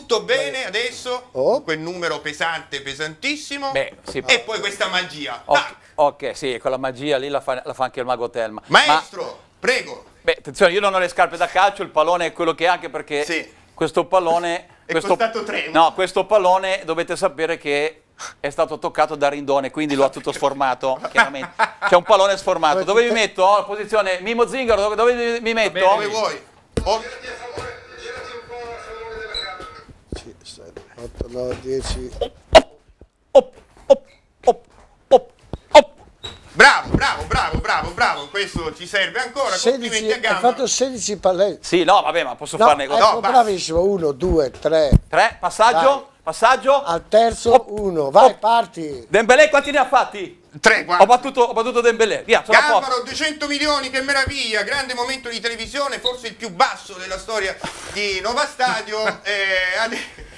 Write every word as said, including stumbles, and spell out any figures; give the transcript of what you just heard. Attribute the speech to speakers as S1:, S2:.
S1: Tutto bene adesso?
S2: Oh.
S1: Quel numero pesante, pesantissimo.
S3: Beh, sì.
S1: E poi questa magia.
S3: Ok,
S1: Tac.
S3: ok, sì, quella magia lì la fa, la fa anche il mago Telma.
S1: Maestro,
S3: Ma,
S1: prego.
S3: beh, attenzione, io non ho le scarpe da calcio, il pallone è quello che è, anche perché
S1: Sì.
S3: questo pallone...
S1: È
S3: questo,
S1: costato tre.
S3: No, questo pallone dovete sapere che è stato toccato da Rindone, quindi lo ha tutto sformato, chiaramente. C'è un pallone sformato. Dove mi metto? La posizione Mimo Zingaro, dove, dove mi metto?
S1: Dove vuoi? Oh.
S2: otto, nove, dieci.
S3: Op, op, op, op, op.
S1: Bravo, bravo, bravo, bravo, bravo. Questo ci serve ancora.
S2: sedici,
S1: Complimenti a
S2: hai
S1: Gamba.
S2: fatto sedici palletti.
S3: Sì, no, vabbè, ma posso
S2: No,
S3: farne...
S2: ecco,
S1: No, basta.
S2: bravissimo. uno, due, tre.
S3: Tre, passaggio,
S2: Dai.
S3: passaggio.
S2: Al terzo,
S3: Op.
S2: uno. Vai,
S3: Op.
S2: parti.
S3: Dembélé quanti ne ha fatti?
S1: Tre,
S3: Ho
S1: guarda.
S3: battuto, ho battuto Dembélé, via, sono a posto.
S1: Gambaro, duecento milioni, che meraviglia, grande momento di televisione, forse il più basso della storia di Nova Stadio. eh, ade-